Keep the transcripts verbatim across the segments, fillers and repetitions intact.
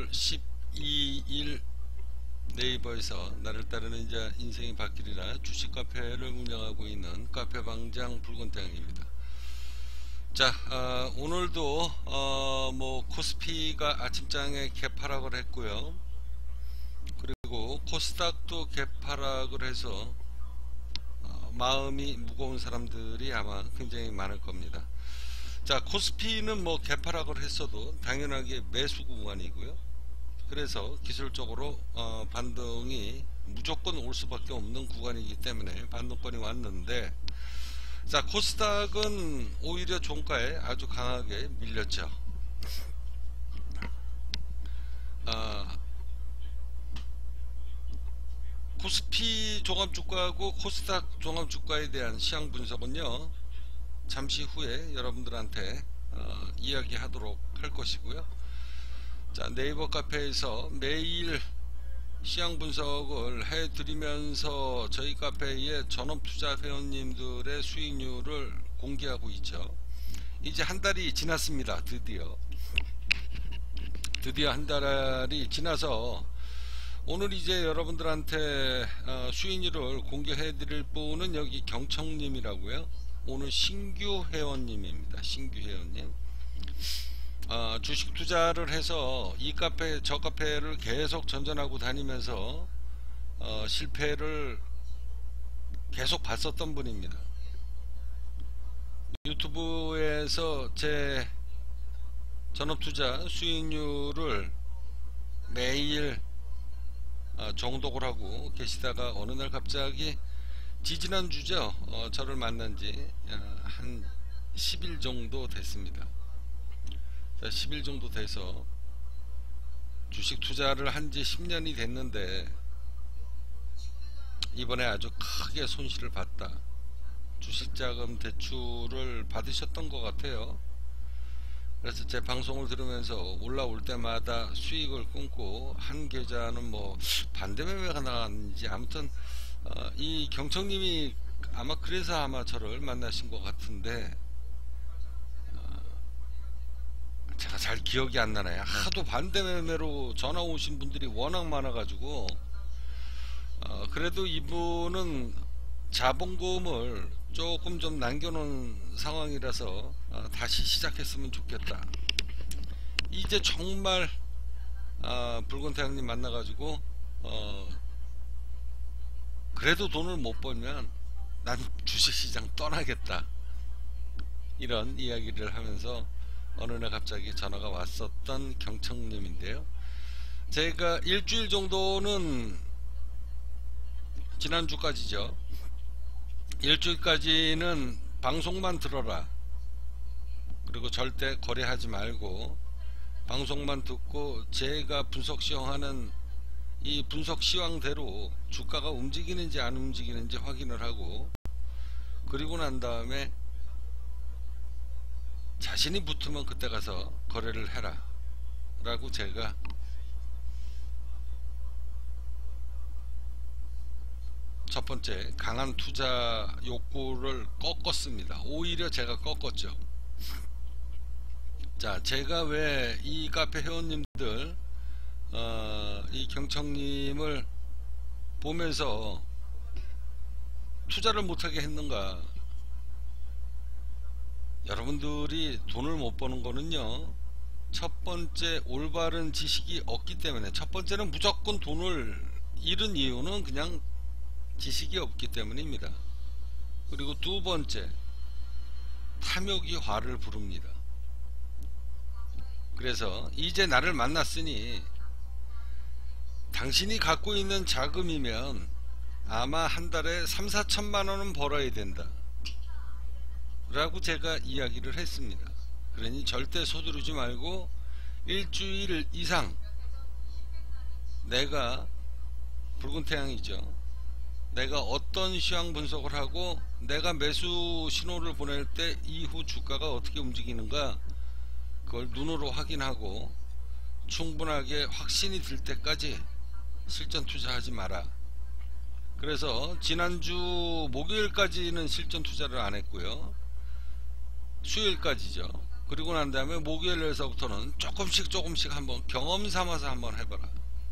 칠월 십이일 네이버에서 나를 따르는 자 인생이 바뀌리라 주식 카페를 운영하고 있는 카페방장 붉은태양입니다. 자, 어, 오늘도 어, 뭐 코스피가 아침장에 개파락을 했고요. 그리고 코스닥도 개파락을 해서 어, 마음이 무거운 사람들이 아마 굉장히 많을 겁니다. 자, 코스피는 뭐 개파락을 했어도 당연하게 매수 구간이고요. 그래서 기술적으로 어, 반등이 무조건 올 수밖에 없는 구간이기 때문에 반등권이 왔는데, 자, 코스닥은 오히려 종가에 아주 강하게 밀렸죠. 아, 코스피 종합주가하고 코스닥 종합주가에 대한 시황 분석은요, 잠시 후에 여러분들한테 어, 이야기하도록 할 것이고요. 자, 네이버 카페에서 매일 시황 분석을 해드리면서 저희 카페의 전업투자 회원님들의 수익률을 공개하고 있죠. 이제 한 달이 지났습니다. 드디어 드디어 한 달이 지나서 오늘 이제 여러분들한테 어, 수익률을 공개해 드릴 분은 여기 경청님이라고요. 오늘 신규 회원님입니다. 신규 회원님. 어, 주식 투자를 해서 이 카페 저 카페를 계속 전전하고 다니면서 어, 실패를 계속 봤었던 분입니다. 유튜브에서 제 전업투자 수익률을 매일 어, 정독을 하고 계시다가 어느 날 갑자기 지지난주죠. 어, 저를 만난 지 한 십 일 정도 됐습니다. 십 일 정도 돼서 주식 투자를 한지 십 년이 됐는데 이번에 아주 크게 손실을 봤다. 주식자금 대출을 받으셨던 것 같아요. 그래서 제 방송을 들으면서 올라올 때마다 수익을 끊고 한 계좌는 뭐 반대매매가 나갔는지 아무튼 어, 이 경청님이 아마 그래서 아마 저를 만나신 것 같은데 제가 잘 기억이 안 나네요. 하도 반대매매로 전화 오신 분들이 워낙 많아가지고 어, 그래도 이분은 자본금을 조금 좀 남겨놓은 상황이라서 어, 다시 시작했으면 좋겠다. 이제 정말 어, 붉은태양님 만나가지고 어, 그래도 돈을 못 벌면 난 주식시장 떠나겠다, 이런 이야기를 하면서 어느 날 갑자기 전화가 왔었던 경청님인데요. 제가 일주일 정도는 지난주까지죠. 일주일까지는 방송만 들어라, 그리고 절대 거래하지 말고 방송만 듣고 제가 분석 시황하는 이 분석 시황대로 주가가 움직이는지 안 움직이는지 확인을 하고, 그리고 난 다음에 자신이 붙으면 그때 가서 거래를 해라 라고 제가 첫 번째 강한 투자 욕구를 꺾었습니다. 오히려 제가 꺾었죠. 자, 제가 왜 이 카페 회원님들 어, 이 경청님을 보면서 투자를 못하게 했는가. 여러분들이 돈을 못 버는 거는요, 첫 번째 올바른 지식이 없기 때문에, 첫 번째는 무조건 돈을 잃은 이유는 그냥 지식이 없기 때문입니다. 그리고 두 번째, 탐욕이 화를 부릅니다. 그래서 이제 나를 만났으니 당신이 갖고 있는 자금이면 아마 한 달에 삼, 사천만 원은 벌어야 된다 라고 제가 이야기를 했습니다. 그러니 절대 서두르지 말고 일주일 이상 내가 붉은태양이죠. 내가 어떤 시황 분석을 하고 내가 매수 신호를 보낼 때 이후 주가가 어떻게 움직이는가, 그걸 눈으로 확인하고 충분하게 확신이 들 때까지 실전 투자하지 마라. 그래서 지난주 목요일까지는 실전 투자를 안 했고요, 수요일까지죠. 그리고 난 다음에 목요일에서부터는 조금씩 조금씩 한번 경험 삼아서 한번 해봐라.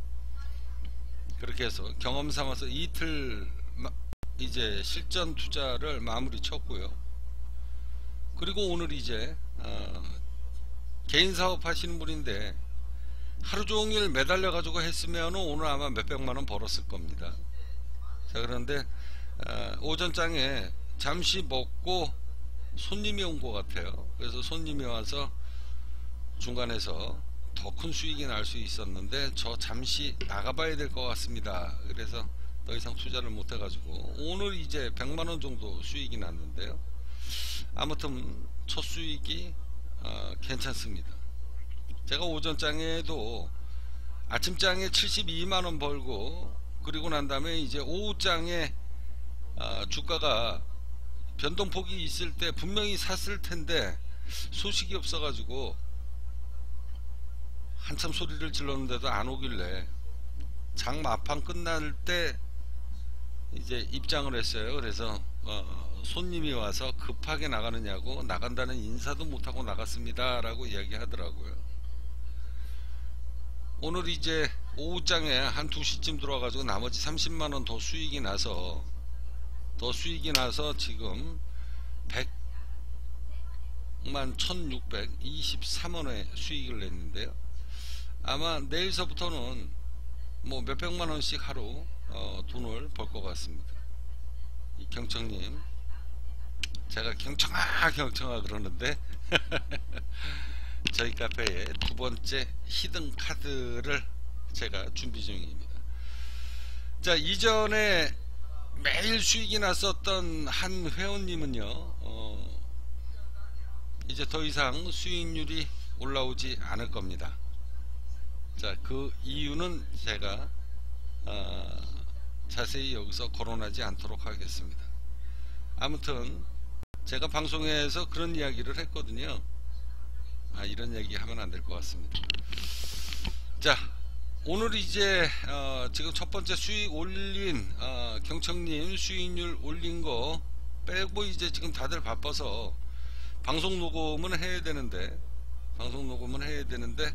그렇게 해서 경험 삼아서 이틀 이제 실전 투자를 마무리 쳤고요. 그리고 오늘 이제 어 개인 사업 하시는 분인데 하루 종일 매달려 가지고 했으면 오늘 아마 몇백만원 벌었을 겁니다. 자, 그런데 어 오전장에 잠시 먹고 손님이 온 것 같아요. 그래서 손님이 와서 중간에서 더 큰 수익이 날 수 있었는데 저 잠시 나가봐야 될 것 같습니다. 그래서 더 이상 투자를 못 해가지고 오늘 이제 백만원 정도 수익이 났는데요. 아무튼 첫 수익이 어, 괜찮습니다. 제가 오전장에도 아침장에 칠십이만원 벌고 그리고 난 다음에 이제 오후장에 어, 주가가 변동폭이 있을 때 분명히 샀을 텐데 소식이 없어 가지고 한참 소리를 질렀는데도 안 오길래 장 마판 끝날 때 이제 입장을 했어요. 그래서 어, 손님이 와서 급하게 나가느냐고 나간다는 인사도 못하고 나갔습니다 라고 이야기 하더라고요. 오늘 이제 오후장에 한 두 시쯤 들어와가지고 나머지 삼십만원 더 수익이 나서 더 수익이 나서 지금 백만 천육백이십삼원의 수익을 냈는데요. 아마 내일서부터는 뭐 몇백만원씩 하루 어, 돈을 벌 것 같습니다. 이 경청님, 제가 경청아 경청아 그러는데 저희 카페에 두 번째 히든 카드를 제가 준비 중입니다. 자, 이전에 매일 수익이 났었던 한 회원님은요 어, 이제 더 이상 수익률이 올라오지 않을 겁니다. 자, 그 이유는 제가 어, 자세히 여기서 거론하지 않도록 하겠습니다. 아무튼 제가 방송에서 그런 이야기를 했거든요. 아, 이런 얘기 하면 안 될 것 같습니다. 자, 오늘 이제 어, 지금 첫 번째 수익 올린 어, 경청님 수익률 올린 거 빼고 이제 지금 다들 바빠서 방송 녹음은 해야 되는데 방송 녹음은 해야 되는데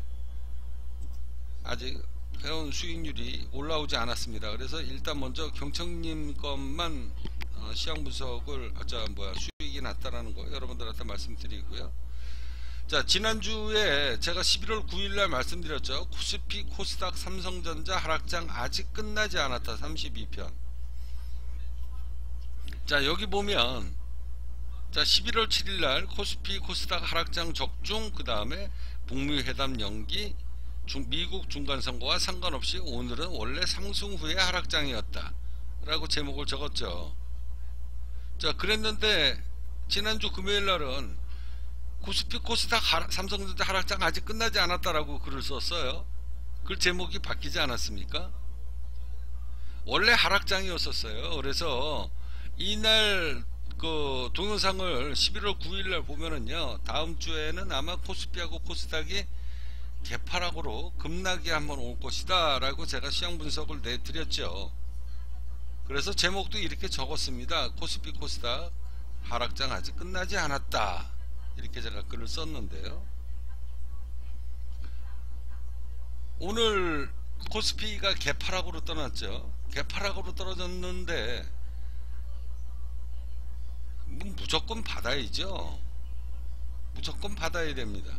아직 회원 수익률이 올라오지 않았습니다. 그래서 일단 먼저 경청님 것만 어, 시황 분석을 아자 뭐야 수익이 났다라는 거 여러분들한테 말씀드리고요. 자, 지난주에 제가 십일월 구일날 말씀드렸죠. 코스피, 코스닥, 삼성전자 하락장 아직 끝나지 않았다. 삼십이편. 자, 여기 보면 자, 십일월 칠일날 코스피, 코스닥 하락장 적중, 그 다음에 북미 회담 연기, 중, 미국 중간선거와 상관없이 오늘은 원래 상승 후의 하락장이었다 라고 제목을 적었죠. 자, 그랬는데 지난주 금요일날은 코스피, 코스닥, 하락, 삼성전자 하락장 아직 끝나지 않았다라고 글을 썼어요. 글 제목이 바뀌지 않았습니까? 원래 하락장이었었어요. 그래서 이날 그 동영상을 십일월 구일날 보면은요, 다음 주에는 아마 코스피하고 코스닥이 개파락으로 급락이 한번 올 것이다 라고 제가 시황 분석을 내드렸죠. 그래서 제목도 이렇게 적었습니다. 코스피, 코스닥 하락장 아직 끝나지 않았다, 이렇게 제가 글을 썼는데요. 오늘 코스피가 개파락으로 떠났죠. 개파락으로 떨어졌는데 무조건 받아야죠. 무조건 받아야 됩니다.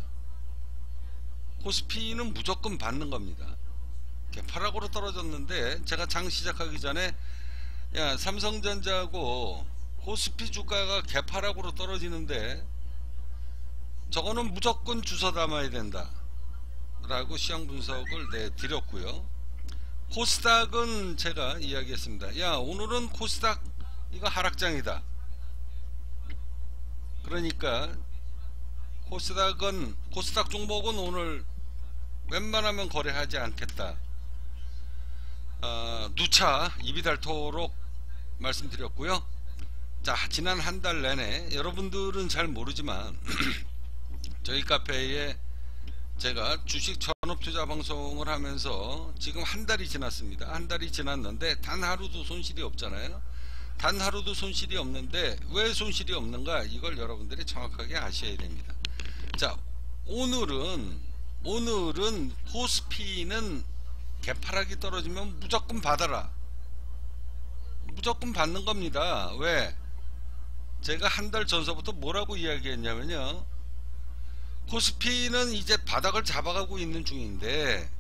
코스피는 무조건 받는 겁니다. 개파락으로 떨어졌는데 제가 장 시작하기 전에 야, 삼성전자하고 코스피 주가가 개파락으로 떨어지는데 저거는 무조건 주워 담아야 된다 라고 시황 분석을 내드렸고요. 코스닥은 제가 이야기했습니다. 야, 오늘은 코스닥 이거 하락장이다. 그러니까 코스닥은 코스닥 종목은 오늘 웬만하면 거래하지 않겠다. 어, 누차 입이 닳도록 말씀드렸고요. 자, 지난 한 달 내내 여러분들은 잘 모르지만 저희 카페에 제가 주식 전업투자 방송을 하면서 지금 한 달이 지났습니다. 한 달이 지났는데 단 하루도 손실이 없잖아요. 단 하루도 손실이 없는데 왜 손실이 없는가, 이걸 여러분들이 정확하게 아셔야 됩니다. 자, 오늘은 오늘은 코스피는 개파락이 떨어지면 무조건 받아라, 무조건 받는 겁니다. 왜? 제가 한 달 전서부터 뭐라고 이야기했냐면요, 코스피는 이제 바닥을 잡아가고 있는 중인데,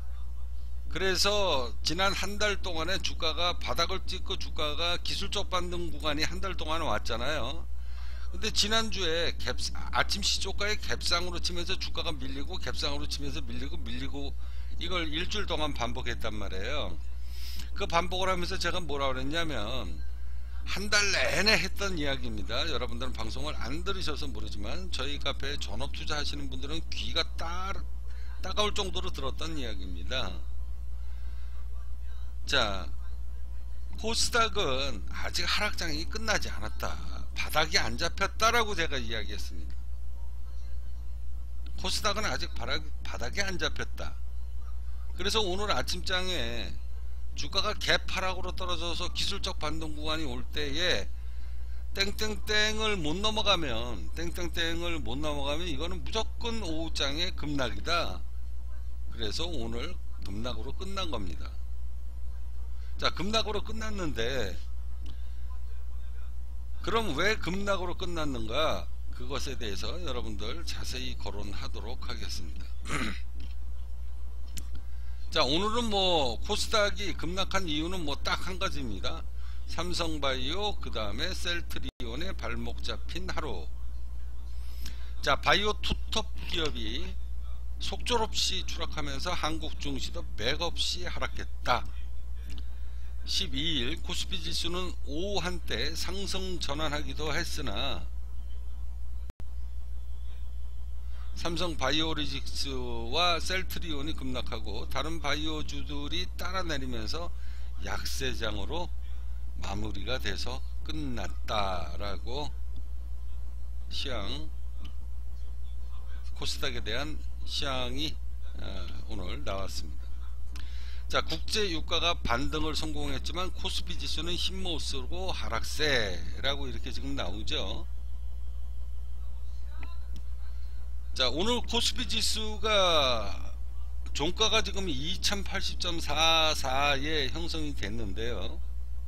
그래서 지난 한 달 동안에 주가가 바닥을 찍고 주가가 기술적 반등 구간이 한 달 동안 왔잖아요. 근데 지난주에 갭, 아침 시초가의 갭상으로 치면서 주가가 밀리고 갭상으로 치면서 밀리고 밀리고 이걸 일주일 동안 반복했단 말이에요. 그 반복을 하면서 제가 뭐라 그랬냐면, 한 달 내내 했던 이야기입니다. 여러분들은 방송을 안 들으셔서 모르지만 저희 카페에 전업 투자 하시는 분들은 귀가 따, 따가울 정도로 들었던 이야기입니다. 자, 코스닥은 아직 하락장이 끝나지 않았다, 바닥이 안 잡혔다라고 제가 이야기했습니다. 코스닥은 아직 바닥, 바닥이 안 잡혔다. 그래서 오늘 아침장에 주가가 갭하락으로 떨어져서 기술적 반등 구간이 올 때에 땡땡땡을 못 넘어가면 땡땡땡을 못 넘어가면 이거는 무조건 오후장에 급락이다. 그래서 오늘 급락으로 끝난 겁니다. 자, 급락으로 끝났는데, 그럼 왜 급락으로 끝났는가, 그것에 대해서 여러분들 자세히 거론하도록 하겠습니다. 자, 오늘은 뭐 코스닥이 급락한 이유는 뭐 딱 한 가지입니다. 삼성바이오, 그 다음에 셀트리온의 발목 잡힌 하루. 자, 바이오 투톱 기업이 속절없이 추락하면서 한국 증시도 맥없이 하락했다. 십이 일 코스피 지수는 오후 한때 상승 전환하기도 했으나 삼성 바이오로직스와 셀트리온이 급락하고 다른 바이오주들이 따라 내리면서 약세장으로 마무리가 돼서 끝났다라고 시황, 코스닥에 대한 시황이 오늘 나왔습니다. 자, 국제 유가가 반등을 성공했지만 코스피 지수는 힘못 쓰고 하락세라고 이렇게 지금 나오죠. 자, 오늘 코스피 지수가 종가가 지금 이천팔십 점 사사에 형성이 됐는데요,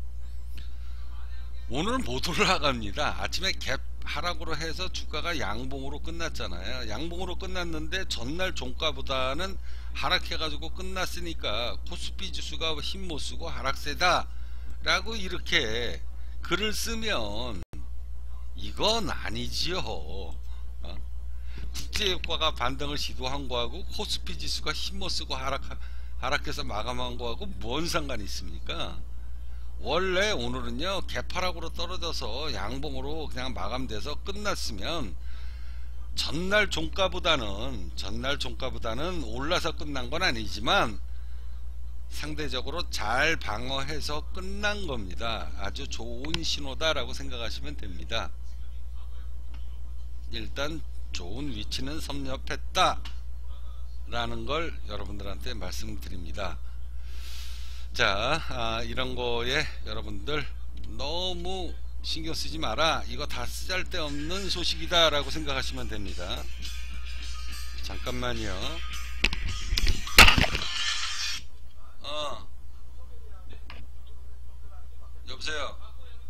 오늘 못 올라갑니다. 아침에 갭 하락으로 해서 주가가 양봉으로 끝났잖아요. 양봉으로 끝났는데 전날 종가보다는 하락해가지고 끝났으니까 코스피 지수가 힘 못쓰고 하락세다 라고 이렇게 글을 쓰면 이건 아니지요. 어? 국제유가가 반등을 시도한 거하고 코스피 지수가 힘 못쓰고 하락, 하락해서 마감한 거하고 뭔 상관이 있습니까? 원래 오늘은요, 개파락으로 떨어져서 양봉으로 그냥 마감돼서 끝났으면 전날 종가보다는 전날 종가보다는 올라서 끝난 건 아니지만 상대적으로 잘 방어해서 끝난 겁니다. 아주 좋은 신호다라고 생각하시면 됩니다. 일단 좋은 위치는 섭렵했다 라는 걸 여러분들한테 말씀드립니다. 자, 아, 이런 거에 여러분들 너무 신경 쓰지 마라, 이거 다 쓰잘데없는 소식이다 라고 생각하시면 됩니다. 잠깐만요. 어 여보세요.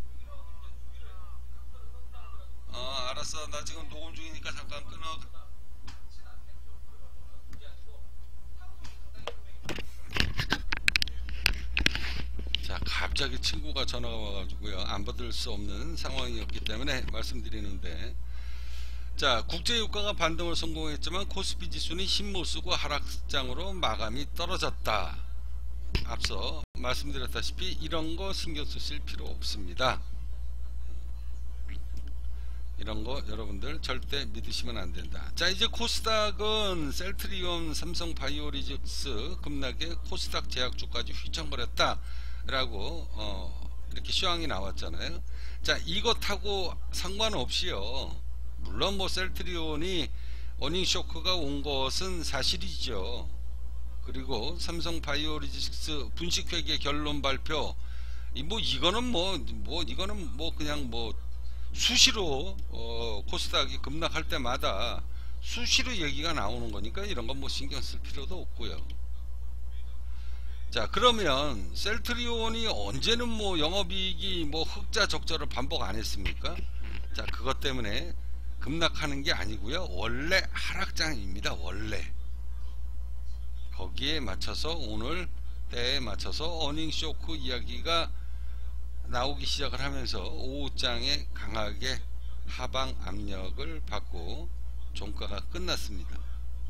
어 알았어, 나 지금 녹음 중이니까 잠깐 끊어. 자, 갑자기 친구가 전화가 와가지고요, 안 받을 수 없는 상황이었기 때문에 말씀드리는데, 자, 국제유가가 반등을 성공했지만 코스피 지수는 힘 못쓰고 하락장으로 마감이 떨어졌다. 앞서 말씀드렸다시피 이런 거 신경 쓰실 필요 없습니다. 이런 거 여러분들 절대 믿으시면 안 된다. 자, 이제 코스닥은 셀트리온, 삼성 바이오로직스 급락에 코스닥 제약주까지 휘청거렸다 라고 어, 이렇게 시황이 나왔잖아요. 자, 이것하고 상관없이요, 물론 뭐 셀트리온이 어닝 쇼크가 온 것은 사실이죠. 그리고 삼성 바이오로직스 분식회계 결론 발표, 이 뭐 이거는 뭐 뭐 이거는 뭐 그냥 뭐 수시로 어, 코스닥이 급락할 때마다 수시로 얘기가 나오는 거니까 이런 건 뭐 신경 쓸 필요도 없고요. 자, 그러면 셀트리온이 언제는 뭐 영업이익이 뭐 흑자 적자를 반복 안 했습니까? 자, 그것 때문에 급락하는 게 아니고요, 원래 하락장입니다. 원래 거기에 맞춰서 오늘 때에 맞춰서 어닝 쇼크 이야기가 나오기 시작을 하면서 오후장에 강하게 하방 압력을 받고 종가가 끝났습니다.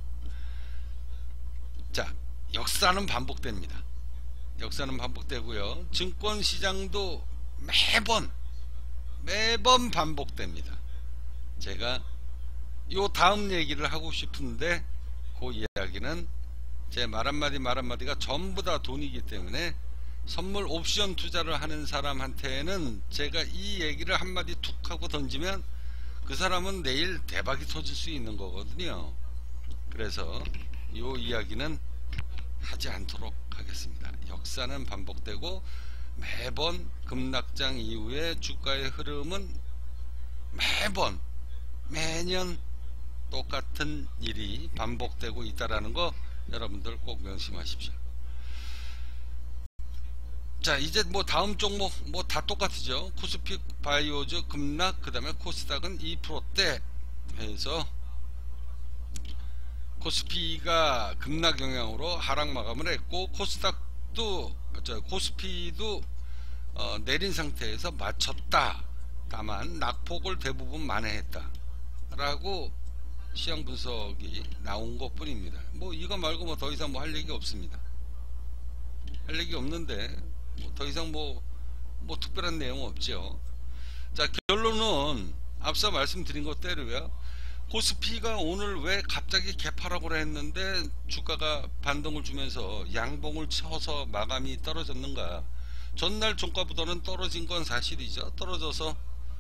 자, 역사는 반복됩니다. 역사는 반복되고요, 증권시장도 매번 매번 반복됩니다. 제가 요 다음 얘기를 하고 싶은데 그 이야기는 제 말 한마디 말 한마디가 전부 다 돈이기 때문에 선물 옵션 투자를 하는 사람한테는 제가 이 얘기를 한마디 툭 하고 던지면 그 사람은 내일 대박이 터질 수 있는 거거든요. 그래서 이 이야기는 하지 않도록 하겠습니다. 역사는 반복되고 매번 급락장 이후에 주가의 흐름은 매번 매년 똑같은 일이 반복되고 있다라는 거 여러분들 꼭 명심하십시오. 자, 이제 뭐 다음 종목 뭐 다 똑같죠. 코스피 바이오즈 급락, 그 다음에 코스닥은 이 퍼센트대 해서 코스피가 급락 영향으로 하락 마감을 했고, 코스닥도 저 코스피도 어, 내린 상태에서 맞췄다. 다만 낙폭을 대부분 만회했다 라고 시장 분석이 나온 것 뿐입니다. 뭐 이거 말고 뭐 더 이상 뭐 할 얘기 없습니다. 할 얘기 없는데 뭐 더 이상 뭐, 뭐 특별한 내용 없죠. 자, 결론은 앞서 말씀드린 것대로요, 코스피가 오늘 왜 갑자기 개파락을 했는데 주가가 반등을 주면서 양봉을 쳐서 마감이 떨어졌는가. 전날 종가보다는 떨어진 건 사실이죠. 떨어져서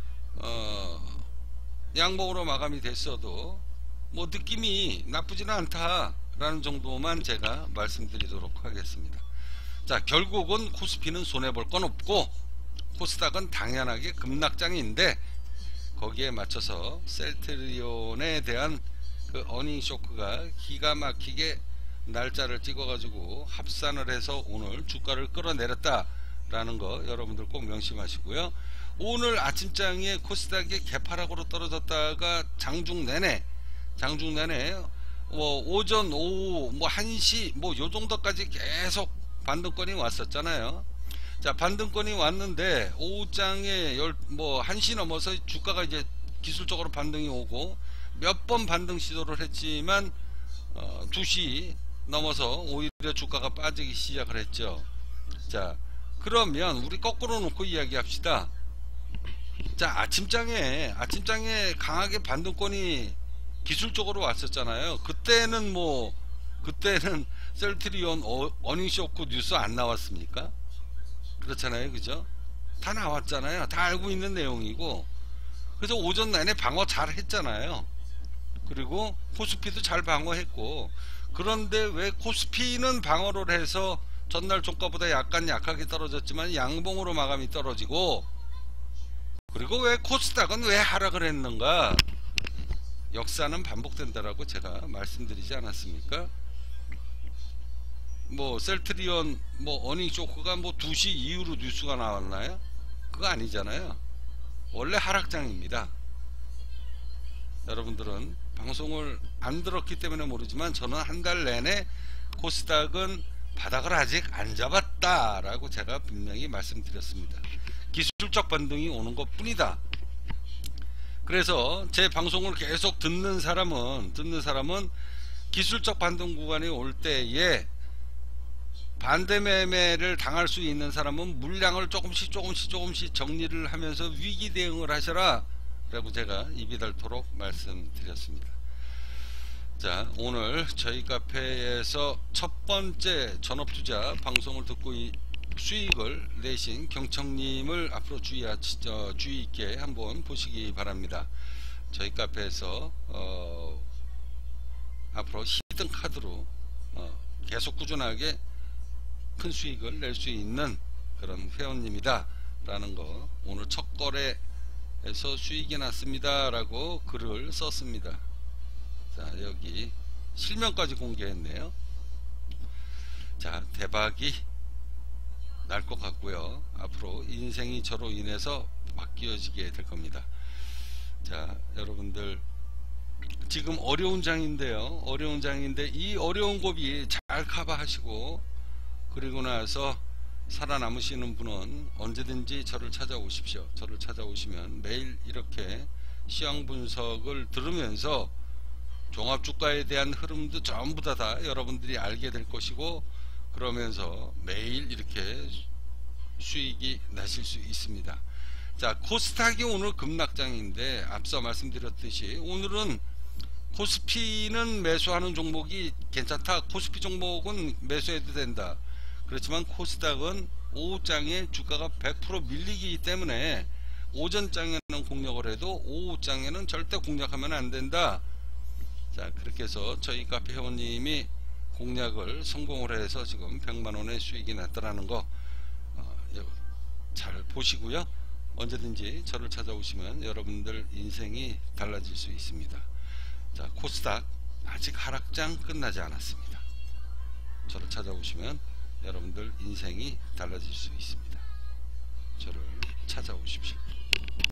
어, 양봉으로 마감이 됐어도 뭐 느낌이 나쁘지는 않다라는 정도만 제가 말씀드리도록 하겠습니다. 자, 결국은 코스피는 손해볼 건 없고 코스닥은 당연하게 급락장인데, 거기에 맞춰서 셀트리온에 대한 그 어닝 쇼크가 기가 막히게 날짜를 찍어 가지고 합산을 해서 오늘 주가를 끌어내렸다라는 거 여러분들 꼭 명심하시고요. 오늘 아침장에 코스닥이 개파락으로 떨어졌다가 장중 내내 장중 내내 뭐 오전 오후 뭐 한 시 뭐 요 정도까지 계속 반등권이 왔었잖아요. 자, 반등권이 왔는데 오후장에 뭐 한 시 넘어서 주가가 이제 기술적으로 반등이 오고 몇 번 반등 시도를 했지만 어, 두 시 넘어서 오히려 주가가 빠지기 시작을 했죠. 자, 그러면 우리 거꾸로 놓고 이야기합시다. 자, 아침장에 아침장에 강하게 반등권이 기술적으로 왔었잖아요. 그때는 뭐 그때는 셀트리온 어, 어닝쇼크 뉴스 안 나왔습니까? 그렇잖아요, 그죠? 다 나왔잖아요. 다 알고 있는 내용이고, 그래서 오전 내내 방어 잘 했잖아요. 그리고 코스피도 잘 방어했고, 그런데 왜 코스피는 방어를 해서 전날 종가보다 약간 약하게 떨어졌지만 양봉으로 마감이 떨어지고, 그리고 왜 코스닥은 왜 하락을 했는가? 역사는 반복된다라고 제가 말씀드리지 않았습니까? 뭐 셀트리온 뭐 어닝 쇼크가 뭐 두 시 이후로 뉴스가 나왔나요? 그거 아니잖아요. 원래 하락장입니다. 여러분들은 방송을 안 들었기 때문에 모르지만 저는 한 달 내내 코스닥은 바닥을 아직 안 잡았다 라고 제가 분명히 말씀드렸습니다. 기술적 반등이 오는 것 뿐이다. 그래서 제 방송을 계속 듣는 사람은 듣는 사람은 기술적 반등 구간이 올 때에 반대 매매를 당할 수 있는 사람은 물량을 조금씩 조금씩 조금씩 정리를 하면서 위기 대응을 하셔라 라고 제가 입이 닳도록 말씀드렸습니다. 자, 오늘 저희 카페에서 첫 번째 전업투자 방송을 듣고 이 수익을 내신 경청님을 앞으로 주의, 주의 있게 한번 보시기 바랍니다. 저희 카페에서 어, 앞으로 히든 카드로 어, 계속 꾸준하게 큰 수익을 낼 수 있는 그런 회원님이다 라는 거, 오늘 첫 거래에서 수익이 났습니다 라고 글을 썼습니다. 자, 여기 실명까지 공개했네요. 자, 대박이 날 것 같고요. 앞으로 인생이 저로 인해서 바뀌어지게 될 겁니다. 자, 여러분들 지금 어려운 장인데요. 어려운 장인데 이 어려운 고비 잘 커버하시고 그리고 나서 살아남으시는 분은 언제든지 저를 찾아오십시오. 저를 찾아오시면 매일 이렇게 시황 분석을 들으면서 종합주가에 대한 흐름도 전부 다, 다 여러분들이 알게 될 것이고, 그러면서 매일 이렇게 수익이 나실 수 있습니다. 자, 코스닥이 오늘 급락장인데 앞서 말씀드렸듯이 오늘은 코스피는 매수하는 종목이 괜찮다, 코스피 종목은 매수해도 된다. 그렇지만 코스닥은 오후장에 주가가 백 퍼센트 밀리기 때문에 오전장에는 공략을 해도 오후장에는 절대 공략하면 안 된다. 자, 그렇게 해서 저희 카페 회원님이 공략을 성공을 해서 지금 백만원의 수익이 났다라는 거 잘 어, 보시고요. 언제든지 저를 찾아오시면 여러분들 인생이 달라질 수 있습니다. 자, 코스닥 아직 하락장 끝나지 않았습니다. 저를 찾아오시면 여러분들 인생이 달라질 수 있습니다. 저를 찾아오십시오.